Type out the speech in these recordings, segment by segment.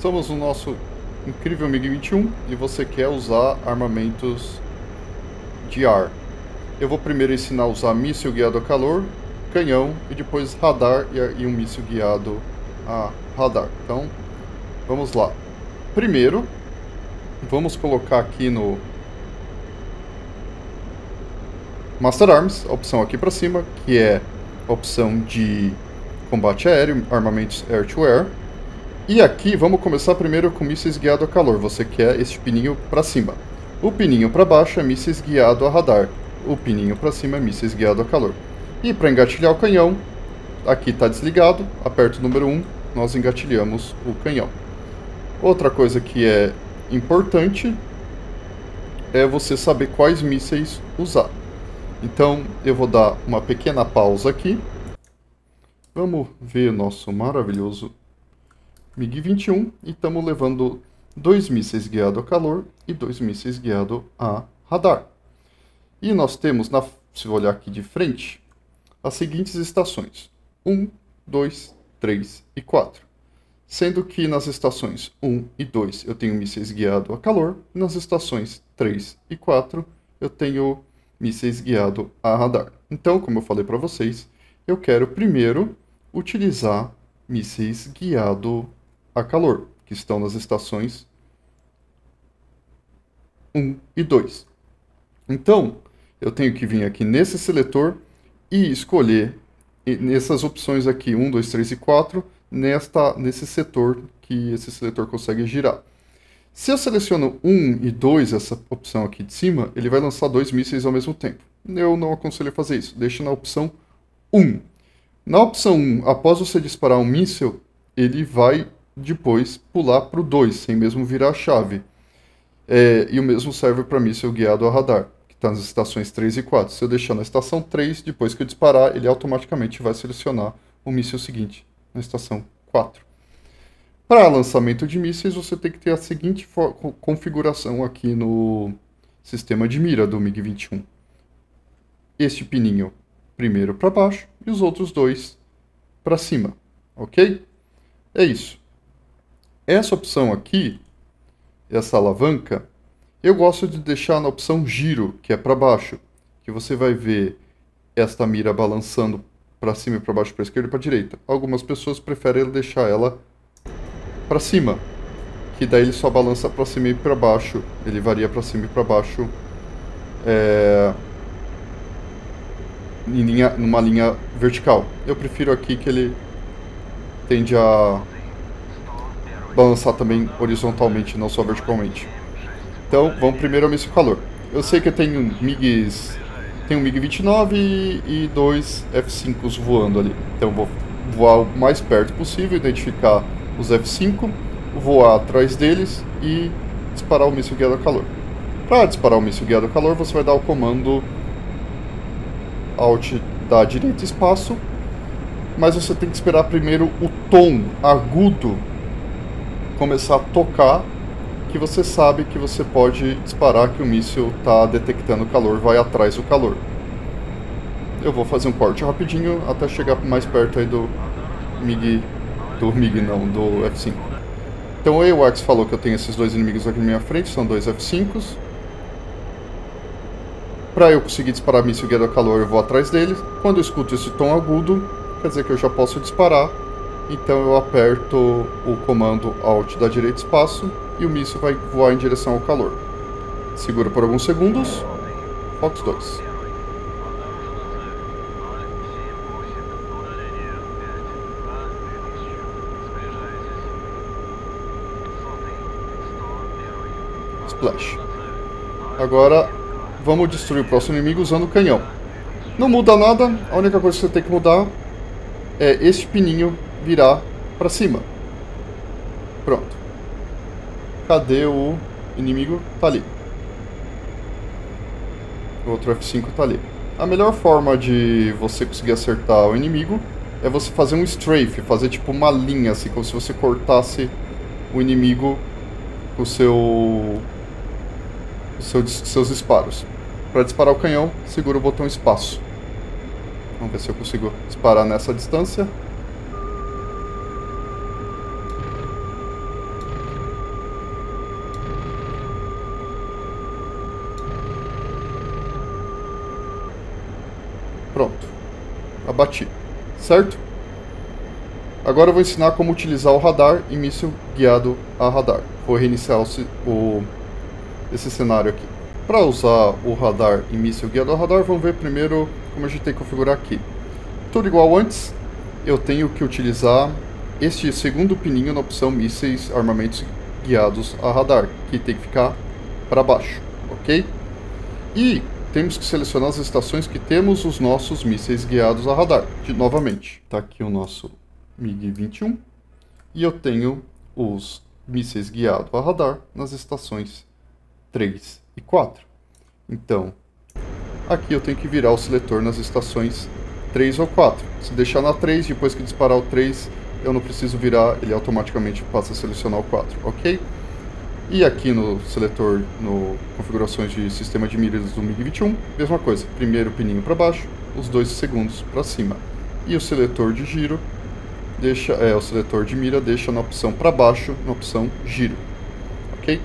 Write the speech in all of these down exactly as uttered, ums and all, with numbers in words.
estamos no nosso incrível MiG vinte e um e você quer usar armamentos de ar. Eu vou primeiro ensinar a usar míssil guiado a calor, canhão e depois radar e um míssil guiado a radar. Então, vamos lá. Primeiro, vamos colocar aqui no Master Arms, a opção aqui para cima, que é a opção de combate aéreo, armamentos air-to-air. E aqui vamos começar primeiro com mísseis guiado a calor. Você quer este pininho para cima. O pininho para baixo é mísseis guiado a radar. O pininho para cima é mísseis guiado a calor. E para engatilhar o canhão, aqui está desligado, aperto o número um, nós engatilhamos o canhão. Outra coisa que é importante é você saber quais mísseis usar. Então eu vou dar uma pequena pausa aqui. Vamos ver o nosso maravilhoso MiG vinte e um e estamos levando dois mísseis guiados a calor e dois mísseis guiados a radar. E nós temos, na, se eu olhar aqui de frente, as seguintes estações: um, dois, três e quatro. Sendo que nas estações um e dois eu tenho mísseis guiados a calor, e nas estações três e quatro eu tenho mísseis guiados a radar. Então, como eu falei para vocês, eu quero primeiro utilizar mísseis guiados a calor, que estão nas estações um e dois. Então, eu tenho que vir aqui nesse seletor e escolher nessas opções aqui, um, dois, três e quatro, nesta, nesse setor que esse seletor consegue girar. Se eu seleciono um e dois, essa opção aqui de cima, ele vai lançar dois mísseis ao mesmo tempo. Eu não aconselho a fazer isso, deixa na opção um. Na opção um, após você disparar um míssil, ele vai depois pular para o dois, sem mesmo virar a chave. É, e o mesmo serve para míssil guiado a radar, que está nas estações três e quatro. Se eu deixar na estação três, depois que eu disparar, ele automaticamente vai selecionar o míssil seguinte, na estação quatro. Para lançamento de mísseis, você tem que ter a seguinte configuração aqui no sistema de mira do MiG vinte e um. Este pininho primeiro para baixo e os outros dois para cima, ok? É isso. Essa opção aqui, essa alavanca, eu gosto de deixar na opção giro, que é para baixo, que você vai ver esta mira balançando para cima e para baixo, para a esquerda e para a direita. Algumas pessoas preferem deixar ela para cima, que daí ele só balança para cima e para baixo, ele varia para cima e para baixo é, em linha, numa linha vertical. Eu prefiro aqui que ele tende a balançar também horizontalmente, não só verticalmente. Então, vamos primeiro ao míssil calor. Eu sei que eu tenho MiGs, tem um MiG vinte e nove e dois F cinco voando ali. Então, vou voar o mais perto possível, identificar os F cinco, voar atrás deles e disparar o míssil guiado a calor. Para disparar o míssil guiado a calor, você vai dar o comando Alt da direita espaço, mas você tem que esperar primeiro o tom agudo começar a tocar, que você sabe que você pode disparar, que o míssil está detectando calor, vai atrás do calor. Eu vou fazer um corte rapidinho até chegar mais perto aí do MiG, do MiG não, do F cinco. Então o AWACS falou que eu tenho esses dois inimigos aqui na minha frente, são dois F cinco. Para eu conseguir disparar míssil guiado a calor, eu vou atrás deles. Quando eu escuto esse tom agudo, quer dizer que eu já posso disparar. Então eu aperto o comando Alt da direita espaço e o míssil vai voar em direção ao calor. Seguro por alguns segundos. Fox dois. Splash. Agora vamos destruir o próximo inimigo usando o canhão. Não muda nada, a única coisa que você tem que mudar é este pininho virar para cima. Pronto. Cadê o inimigo? Tá ali. O outro F cinco tá ali. A melhor forma de você conseguir acertar o inimigo é você fazer um strafe, fazer tipo uma linha, assim, como se você cortasse o inimigo com o seu, seu, seus disparos. Para disparar o canhão, segura o botão espaço. Vamos ver se eu consigo disparar nessa distância. Pronto. Abati. Certo? Agora eu vou ensinar como utilizar o radar e míssil guiado a radar. Vou reiniciar o, o, esse cenário aqui. Para usar o radar e míssil guiado a radar, vamos ver primeiro como a gente tem que configurar aqui. Tudo igual antes, eu tenho que utilizar este segundo pininho na opção mísseis armamentos guiados a radar, que tem que ficar para baixo, ok? E temos que selecionar as estações que temos os nossos mísseis guiados a radar. De, novamente, está aqui o nosso MiG vinte e um e eu tenho os mísseis guiados a radar nas estações três e quatro. Então, aqui eu tenho que virar o seletor nas estações três ou quatro. Se deixar na três, depois que disparar o três, eu não preciso virar, ele automaticamente passa a selecionar o quatro, ok? E aqui no seletor, no configurações de sistema de miras do MiG vinte e um, mesma coisa, primeiro pininho para baixo, os dois segundos para cima. E o seletor de giro, deixa, é, o seletor de mira deixa na opção para baixo, na opção giro, ok?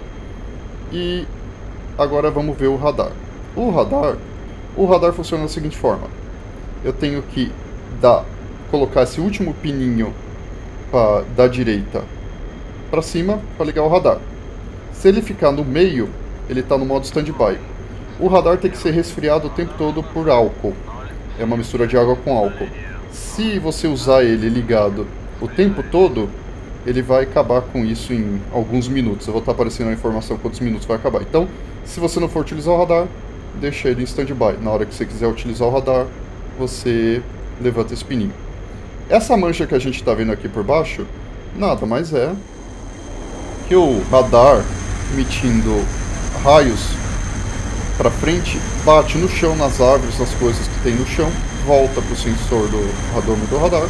E agora vamos ver o radar. O radar, o radar funciona da seguinte forma. Eu tenho que dar, colocar esse último pininho pra, da direita para cima para ligar o radar. Se ele ficar no meio, ele está no modo standby. O radar tem que ser resfriado o tempo todo por álcool. É uma mistura de água com álcool. Se você usar ele ligado o tempo todo, ele vai acabar com isso em alguns minutos. Eu vou estar aparecendo a informação quantos minutos vai acabar. Então, se você não for utilizar o radar, deixa ele em standby. Na hora que você quiser utilizar o radar, você levanta esse pininho. Essa mancha que a gente está vendo aqui por baixo, nada mais é que o radar emitindo raios para frente, bate no chão, nas árvores, nas coisas que tem no chão, volta para o sensor do radômetro do radar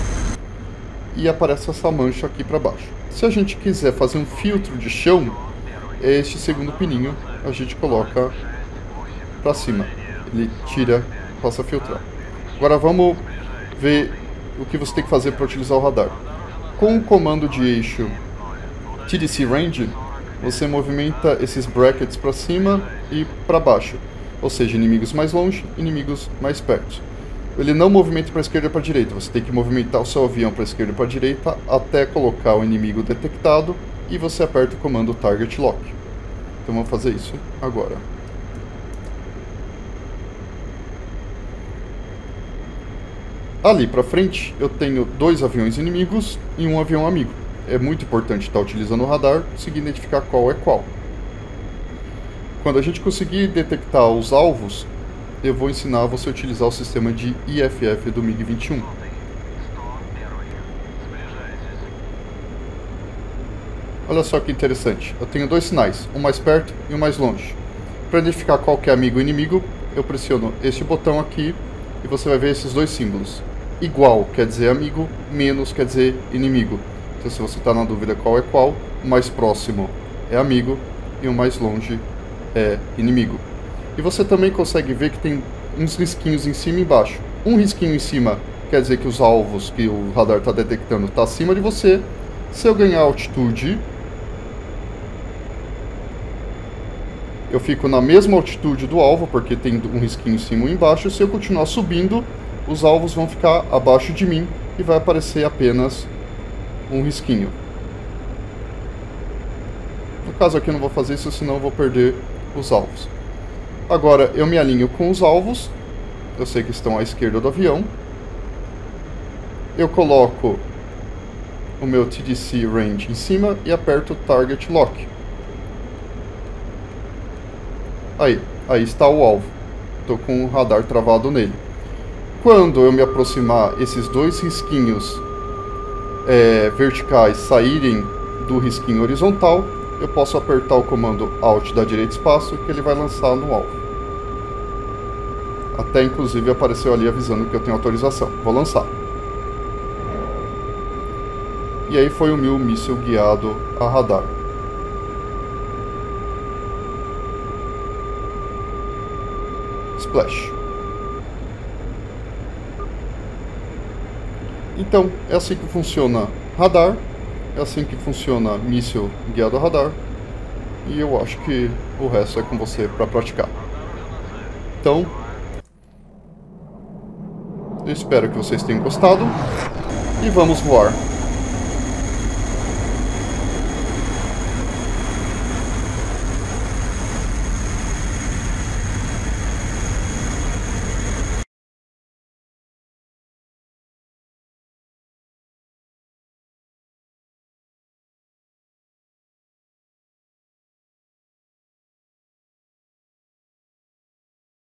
e aparece essa mancha aqui para baixo. Se a gente quiser fazer um filtro de chão, é este segundo pininho, a gente coloca para cima. Ele tira, passa a filtrar. Agora vamos ver o que você tem que fazer para utilizar o radar. Com o comando de eixo T D C Range, você movimenta esses brackets para cima e para baixo, ou seja, inimigos mais longe, inimigos mais perto. Ele não movimenta para a esquerda e para a direita, você tem que movimentar o seu avião para a esquerda e para a direita até colocar o inimigo detectado e você aperta o comando Target Lock. Então vamos fazer isso agora. Ali para frente eu tenho dois aviões inimigos e um avião amigo. É muito importante estar utilizando o radar, conseguir identificar qual é qual. Quando a gente conseguir detectar os alvos, eu vou ensinar você a utilizar o sistema de I F F do MiG vinte e um. Olha só que interessante, eu tenho dois sinais, um mais perto e um mais longe. Para identificar qual que é amigo e inimigo, eu pressiono este botão aqui e você vai ver esses dois símbolos. Igual quer dizer amigo, menos quer dizer inimigo. Então, se você está na dúvida qual é qual, o mais próximo é amigo e o mais longe é inimigo. E você também consegue ver que tem uns risquinhos em cima e embaixo. Um risquinho em cima quer dizer que os alvos que o radar está detectando estão acima de você. Se eu ganhar altitude, eu fico na mesma altitude do alvo, porque tem um risquinho em cima e embaixo. Se eu continuar subindo, os alvos vão ficar abaixo de mim e vai aparecer apenas um risquinho. No caso aqui eu não vou fazer isso, senão eu vou perder os alvos. Agora eu me alinho com os alvos, eu sei que estão à esquerda do avião. Eu coloco o meu T D C Range em cima e aperto Target Lock. Aí, aí está o alvo. Estou com o radar travado nele. Quando eu me aproximar, esses dois risquinhos É, verticais saírem do risquinho horizontal, eu posso apertar o comando Alt da direita espaço que ele vai lançar no alvo. Até inclusive apareceu ali avisando que eu tenho autorização. Vou lançar. E aí foi o meu míssil guiado a radar. Splash. Então, é assim que funciona radar, é assim que funciona míssil guiado a radar, e eu acho que o resto é com você para praticar. Então, Eu espero que vocês tenham gostado. E vamos voar.